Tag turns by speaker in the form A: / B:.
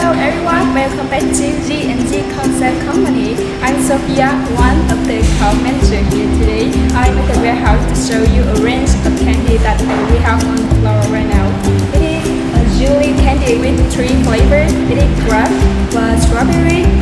A: Hello everyone, welcome back to G&G Concept Company. I'm Sophia, one of the account manager here today. I'm at the warehouse to show you a range of candy that we have on the floor right now. It is a jelly candy with 3 flavors. It is grape, strawberry,